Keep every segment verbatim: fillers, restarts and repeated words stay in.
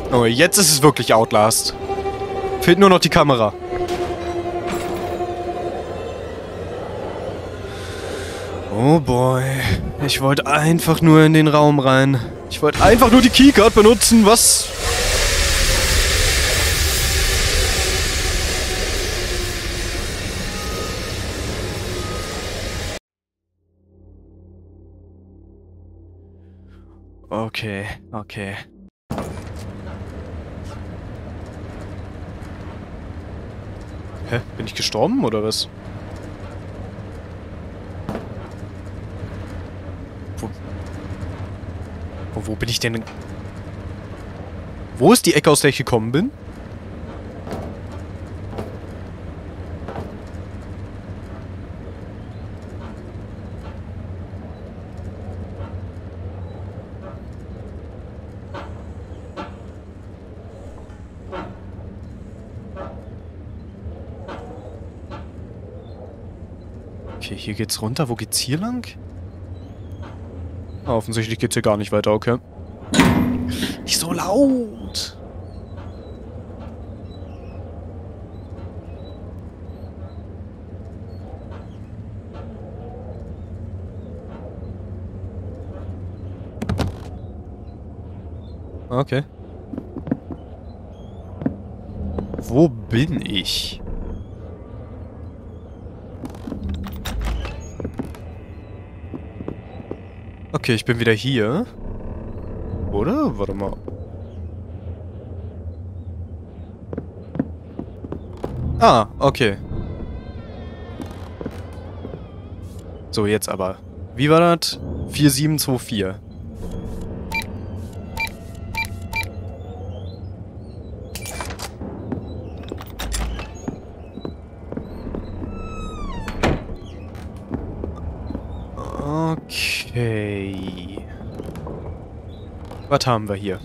Oh, jetzt ist es wirklich Outlast. Fehlt nur noch die Kamera. Oh boy. Ich wollte einfach nur in den Raum rein. Ich wollte einfach nur die Keycard benutzen. Was? Okay, okay. Hä? Bin ich gestorben oder was? Wo, wo, wo bin ich denn? Wo ist die Ecke, aus der ich gekommen bin? Okay, hier geht's runter. Wo geht's hier lang? Ah, offensichtlich geht's hier gar nicht weiter, okay. Nicht so laut! Okay. Wo bin ich? Okay, ich bin wieder hier. Oder? Warte mal. Ah, okay. So, jetzt aber. Wie war das? vier sieben zwei vier. Okay. Was haben wir hier?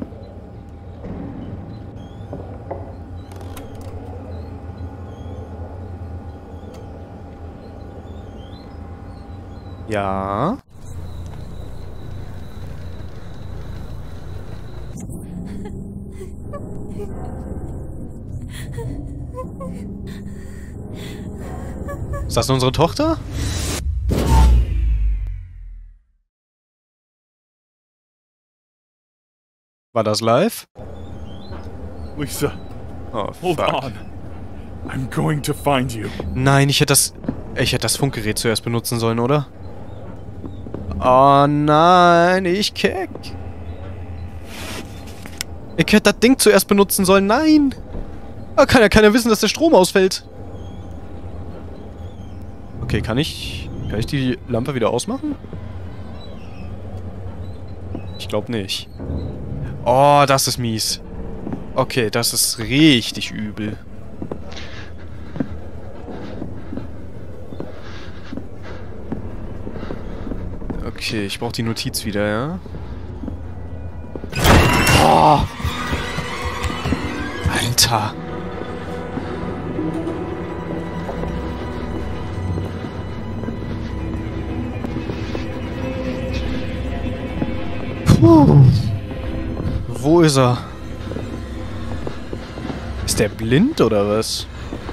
Ja. Ist das unsere Tochter? War das live? Lisa, Oh, hold fuck. on. I'm going to find you. Nein, ich hätte das... Ich hätte das Funkgerät zuerst benutzen sollen, oder? Oh nein, ich keck. Ich hätte das Ding zuerst benutzen sollen, nein! Da kann ja keiner wissen, dass der Strom ausfällt. Okay, kann ich... Kann ich die Lampe wieder ausmachen? Ich glaube nicht. Oh, das ist mies. Okay, das ist richtig übel. Okay, ich brauche die Notiz wieder, ja? Oh! Alter! Puh. Wo ist er? Ist der blind oder was?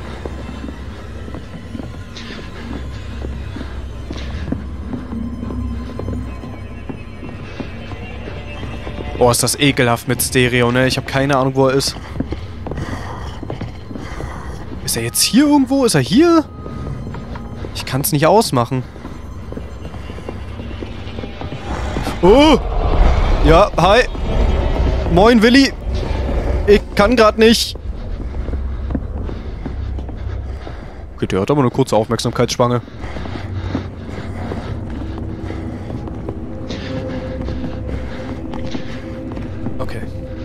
Boah, ist das ekelhaft mit Stereo, ne? Ich habe keine Ahnung, wo er ist. Ist er jetzt hier irgendwo? Ist er hier? Ich kann es nicht ausmachen. Oh! Ja, hi! Moin, Willi! Ich kann gerade nicht. Okay, der hat aber eine kurze Aufmerksamkeitsspanne. Okay.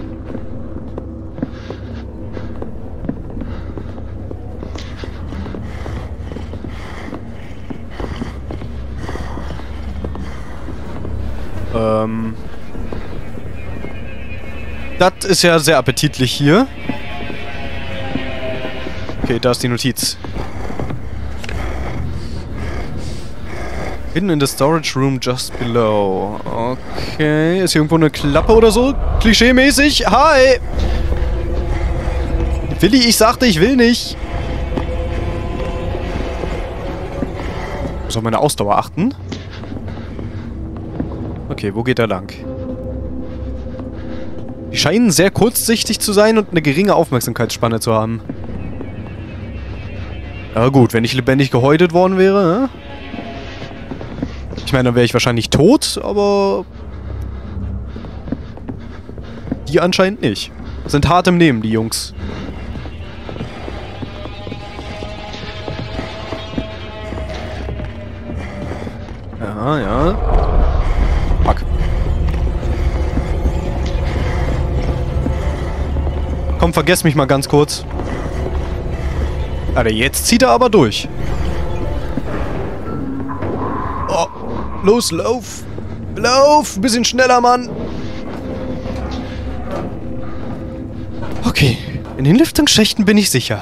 Ähm... Das ist ja sehr appetitlich hier. Okay, da ist die Notiz. Hidden in the storage room just below. Okay, ist hier irgendwo eine Klappe oder so? Klischee-mäßig. Hi! Willi, ich sagte, ich will nicht. Ich muss auf meine Ausdauer achten. Okay, wo geht er lang? Die scheinen sehr kurzsichtig zu sein und eine geringe Aufmerksamkeitsspanne zu haben. Ja gut, wenn ich lebendig gehäutet worden wäre, ne? Ich meine, dann wäre ich wahrscheinlich tot, aber... Die anscheinend nicht. Sind hart im Nehmen, die Jungs. Ja, ja. Fuck. Komm, vergess mich mal ganz kurz. Alter, jetzt zieht er aber durch. Oh, los, lauf. Lauf, ein bisschen schneller, Mann. Okay, in den Lüftungsschächten bin ich sicher.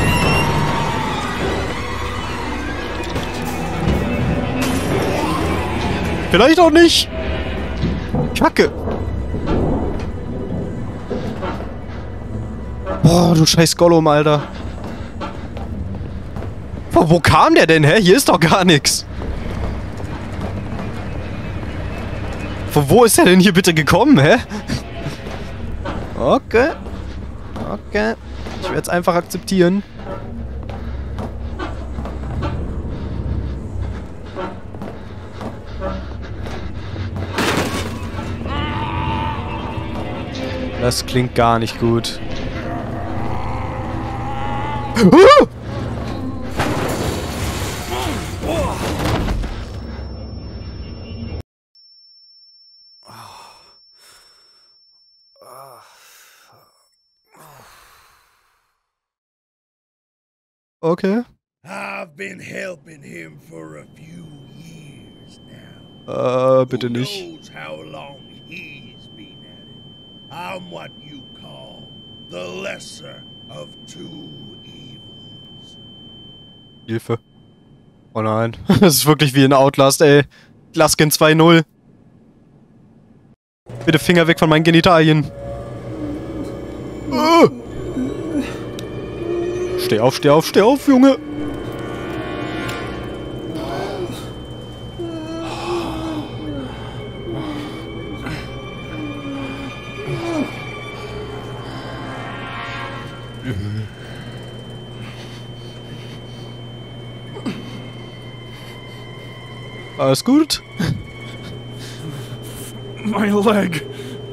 Vielleicht auch nicht. Kacke. Boah, du scheiß Gollum, Alter. Boah, wo kam der denn, hä? Hier ist doch gar nichts. Von wo ist der denn hier bitte gekommen, hä? Okay. Okay. Ich werde es einfach akzeptieren. Das klingt gar nicht gut. Uh! Okay. I've been helping him for a few years now. Äh, bitte Who nicht. knows how long he's been at it. I'm what you call the lesser of two evils. Hilfe. Oh nein. Das ist wirklich wie in Outlast, ey. Glaskin zwei null. Bitte Finger weg von meinen Genitalien. Uh! Steh auf, steh auf, steh auf, Junge. Alles gut? My leg.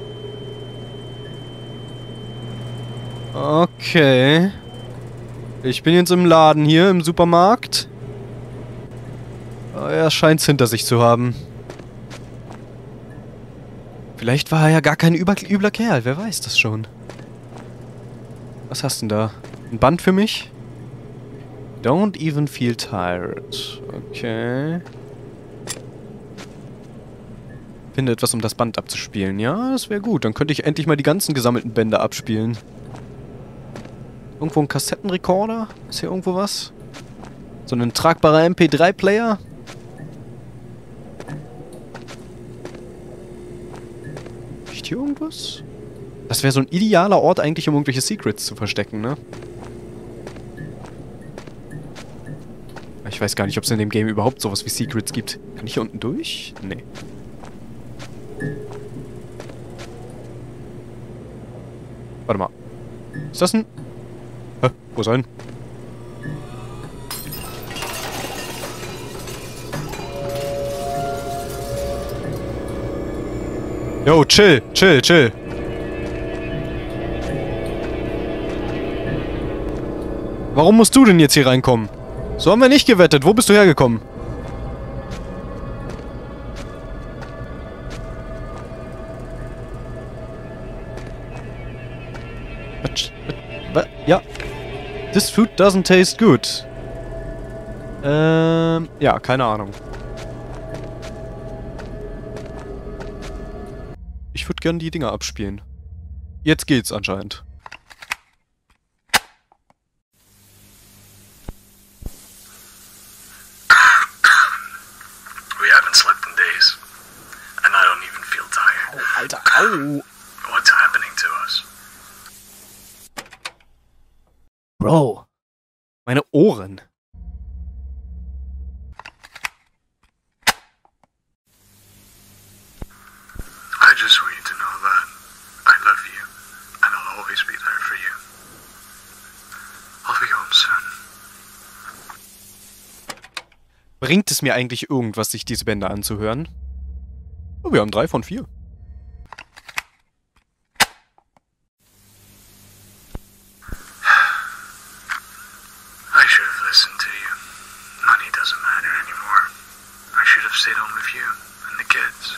Okay. Ich bin jetzt im Laden hier, im Supermarkt. Er scheint's hinter sich zu haben. Vielleicht war er ja gar kein übler, übler Kerl, wer weiß das schon. Was hast du denn da? Ein Band für mich? Don't even feel tired. Okay. Finde etwas, um das Band abzuspielen. Ja, das wäre gut. Dann könnte ich endlich mal die ganzen gesammelten Bände abspielen. Irgendwo ein Kassettenrekorder? Ist hier irgendwo was? So ein tragbarer M P drei Player? Ist hier irgendwas? Das wäre so ein idealer Ort eigentlich, um irgendwelche Secrets zu verstecken, ne? Ich weiß gar nicht, ob es in dem Game überhaupt sowas wie Secrets gibt. Kann ich hier unten durch? Nee. Warte mal. Ist das ein... Hä? Wo sein? Yo, chill, chill, chill. Warum musst du denn jetzt hier reinkommen? So haben wir nicht gewettet. Wo bist du hergekommen? Ja. This food doesn't taste good. Ähm, ja, keine Ahnung. Ich würde gerne die Dinger abspielen. Jetzt geht's anscheinend. Oh. What's happening to us? Bro. Meine Ohren. I just want you to know that I love you, and I'll always be there for you. I'll be home soon. Bringt es mir eigentlich irgendwas, sich diese Bände anzuhören? Oh, wir haben drei von vier. I should have listened to you. Money doesn't matter anymore. I should have stayed home with you and the kids.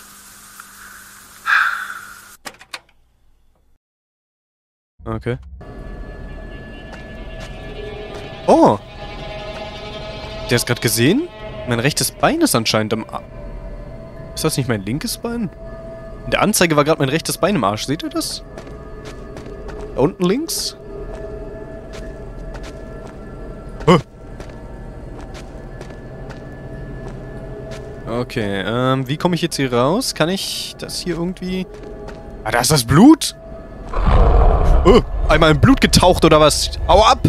Okay. Oh! Der ist gerade gesehen? Mein rechtes Bein ist anscheinend im Arsch. Ist das nicht mein linkes Bein? In der Anzeige war gerade mein rechtes Bein im Arsch. Seht ihr das? Da unten links? Huh. Okay, ähm, wie komme ich jetzt hier raus? Kann ich das hier irgendwie... Ah, da ist das Blut! Oh, einmal in Blut getaucht oder was? Hau ab!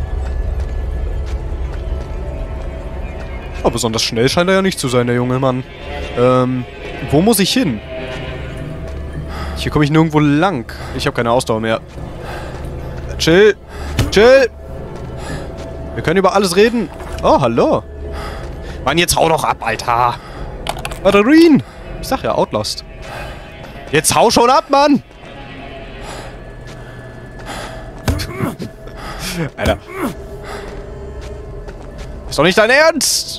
Oh, besonders schnell scheint er ja nicht zu sein, der junge Mann. Ähm, wo muss ich hin? Hier komme ich nirgendwo lang. Ich habe keine Ausdauer mehr. Chill! Chill! Wir können über alles reden. Oh, hallo. Mann, jetzt hau doch ab, Alter. Batterien! Ich sag ja, Outlast. Jetzt hau schon ab, Mann! Alter. Ist doch nicht dein Ernst!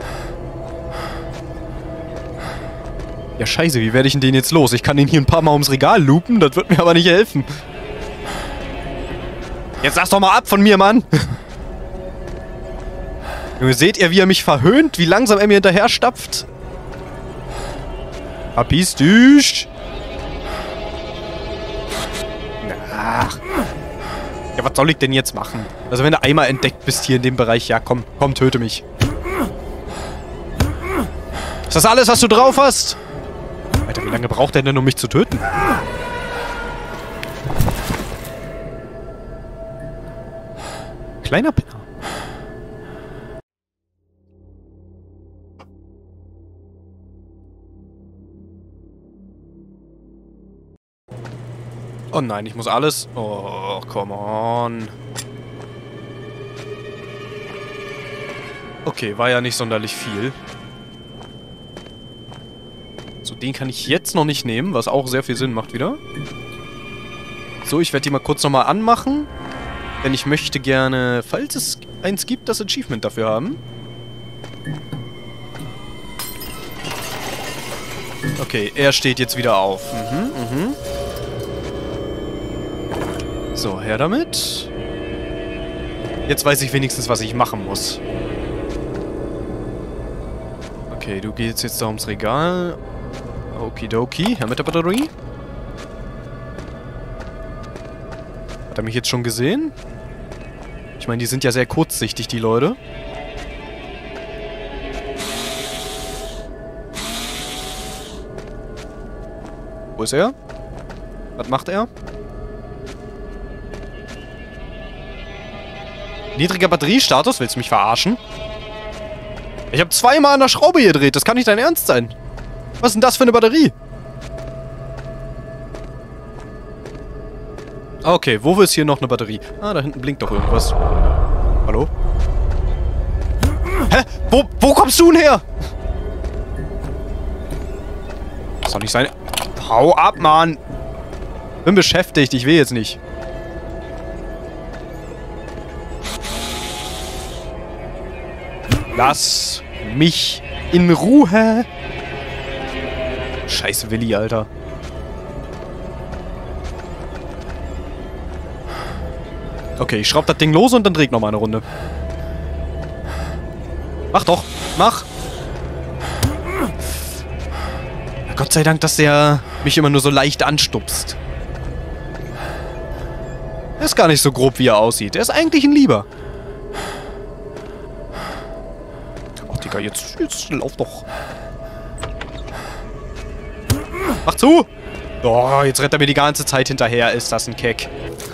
Ja, scheiße, wie werde ich denn den jetzt los? Ich kann den hier ein paar Mal ums Regal loopen, das wird mir aber nicht helfen. Jetzt lass doch mal ab von mir, Mann! Junge, seht ihr, wie er mich verhöhnt? Wie langsam er mir hinterher stapft? Verpiss dich! Ach. Ja, was soll ich denn jetzt machen? Also wenn du einmal entdeckt bist hier in dem Bereich, ja komm, komm, töte mich. Ist das alles, was du drauf hast? Alter, wie lange braucht der denn, um mich zu töten? Kleiner Penner. Oh nein, ich muss alles... Oh, come on. Okay, war ja nicht sonderlich viel. So, den kann ich jetzt noch nicht nehmen, was auch sehr viel Sinn macht wieder. So, ich werde die mal kurz nochmal anmachen. Denn ich möchte gerne, falls es eins gibt, das Achievement dafür haben. Okay, er steht jetzt wieder auf. Mhm, mhm. So, her damit. Jetzt weiß ich wenigstens, was ich machen muss. Okay, du gehst jetzt da ums Regal. Okidoki, her mit der Batterie. Hat er mich jetzt schon gesehen? Ich meine, die sind ja sehr kurzsichtig, die Leute. Wo ist er? Was macht er? Niedriger Batteriestatus? Willst du mich verarschen? Ich habe zweimal an der Schraube gedreht. Das kann nicht dein Ernst sein. Was ist denn das für eine Batterie? Okay, wo ist hier noch eine Batterie? Ah, da hinten blinkt doch irgendwas. Hallo? Hä? Wo, wo kommst du denn her? Das soll nicht sein. Hau ab, Mann. Bin beschäftigt. Ich will jetzt nicht. Lass mich in Ruhe. Scheiß Willi, Alter. Okay, ich schraub das Ding los und dann dreh ich nochmal eine Runde. Mach doch. Mach. Gott sei Dank, dass der mich immer nur so leicht anstupst. Er ist gar nicht so grob, wie er aussieht. Er ist eigentlich ein Lieber. Digga, jetzt, jetzt lauf doch. Mach zu! Oh, jetzt rennt er mir die ganze Zeit hinterher. Ist das ein Keck.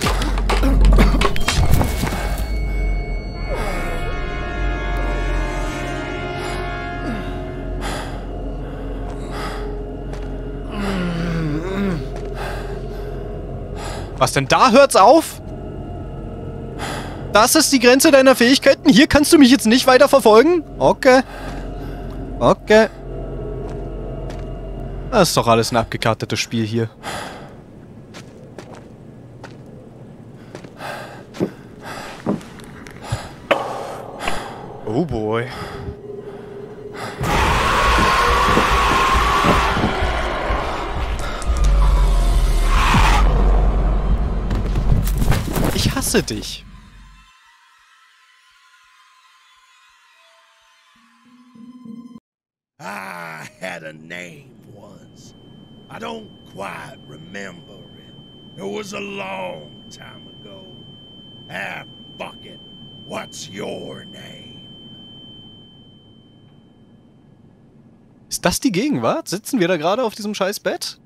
Was denn? Da hört's auf? Das ist die Grenze deiner Fähigkeiten? Hier kannst du mich jetzt nicht weiter verfolgen? Okay. Okay. Das ist doch alles ein abgekartetes Spiel hier. Oh boy. Ich hasse dich. I had a name once. I don't quite remember it. It was a long time ago. Ah, fuck it. What's your name? Ist das die Gegenwart? Sitzen wir da gerade auf diesem scheiß Bett?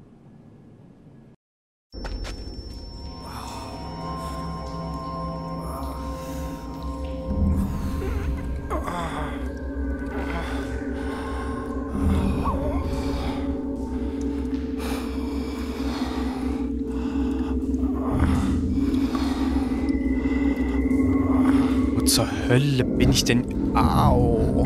Wo zur Hölle bin ich denn? Au.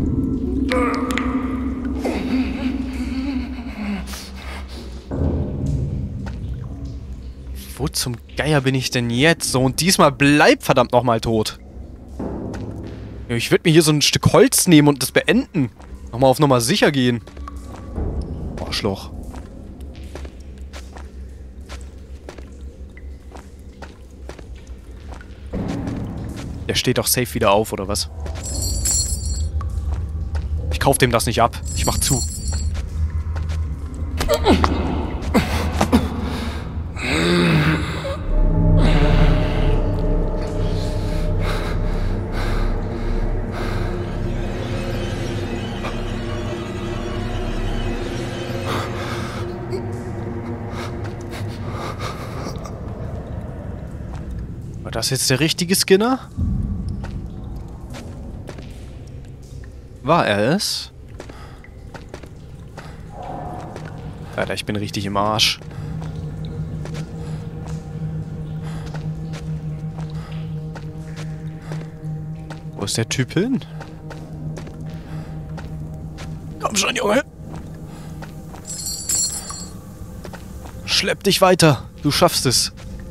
Wo zum Geier bin ich denn jetzt? So, und diesmal bleibt verdammt nochmal tot. Ja, ich würde mir hier so ein Stück Holz nehmen und das beenden. Nochmal auf Nummer sicher gehen. Arschloch. Der steht doch safe wieder auf, oder was? Ich kauf dem das nicht ab. Ich mach zu. War das jetzt der richtige Skinner? War er es? Alter, ich bin richtig im Arsch. Wo ist der Typ hin? Komm schon, Junge! Schlepp dich weiter. Du schaffst es.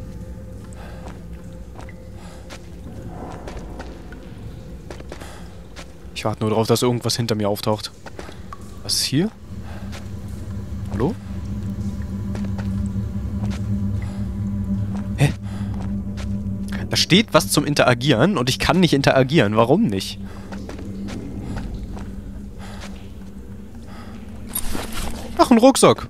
Ich warte nur darauf, dass irgendwas hinter mir auftaucht. Was ist hier? Hallo? Hä? Da steht was zum Interagieren und ich kann nicht interagieren. Warum nicht? Ach, ein Rucksack.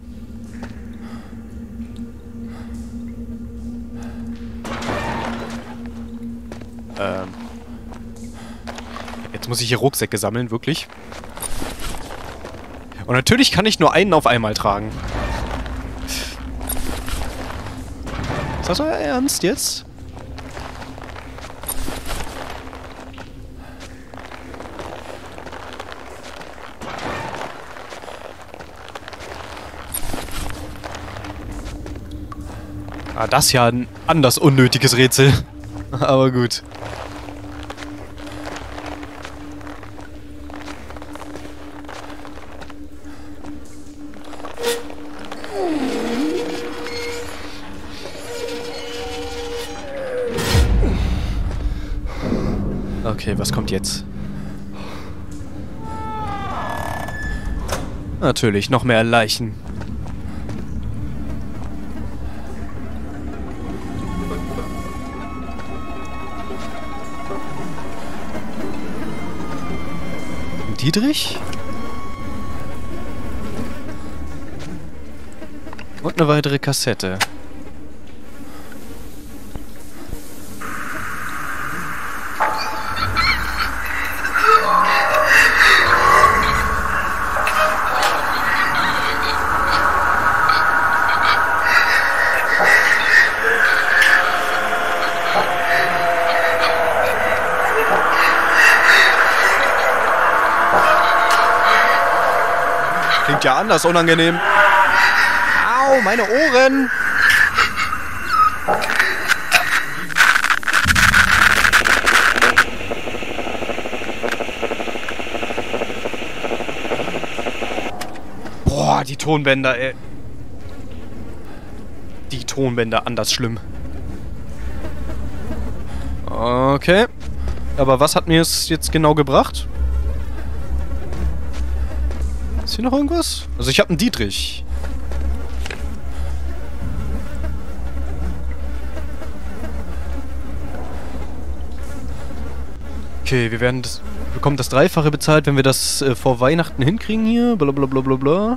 Ähm. Jetzt muss ich hier Rucksäcke sammeln, wirklich. Und natürlich kann ich nur einen auf einmal tragen. Ist das euer Ernst jetzt? Ah, das ist ja ein anders unnötiges Rätsel. Aber gut. Okay, was kommt jetzt? Natürlich, noch mehr Leichen. Dietrich? Und eine weitere Kassette. klingt ja anders unangenehm. Au, meine Ohren! Boah, die Tonbänder, ey. Die Tonbänder, anders schlimm. Okay. Aber was hat mir es jetzt genau gebracht? Ist hier noch irgendwas? Also ich habe einen Dietrich. Okay, wir werden das... bekommen das Dreifache bezahlt, wenn wir das äh, vor Weihnachten hinkriegen hier. Blablabla. Bla, bla, bla.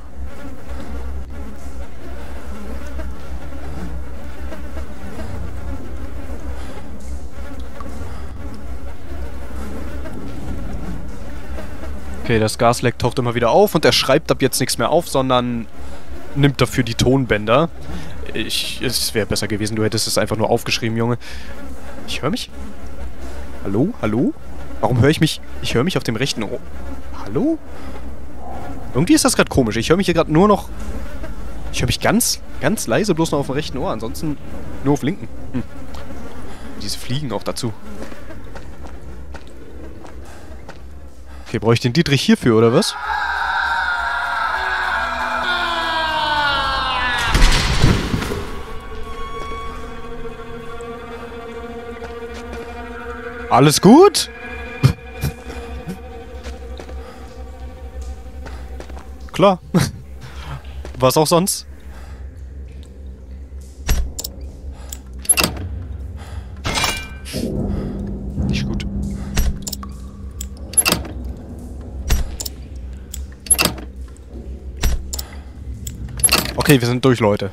Okay, das Gasleck taucht immer wieder auf und er schreibt ab jetzt nichts mehr auf, sondern nimmt dafür die Tonbänder. Ich, es wäre besser gewesen, du hättest es einfach nur aufgeschrieben, Junge. Ich höre mich? Hallo? Hallo? Warum höre ich mich? Ich höre mich auf dem rechten Ohr. Hallo? Irgendwie ist das gerade komisch. Ich höre mich hier gerade nur noch... Ich höre mich ganz, ganz leise bloß noch auf dem rechten Ohr. Ansonsten nur auf linken. Hm. Diese Fliegen auch dazu. Okay, brauche ich den Dietrich hierfür, oder was? Alles gut? Klar. Was auch sonst? Nicht gut. Okay, wir sind durch, Leute.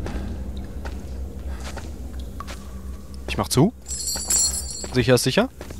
Ich mach zu. Sicher ist sicher.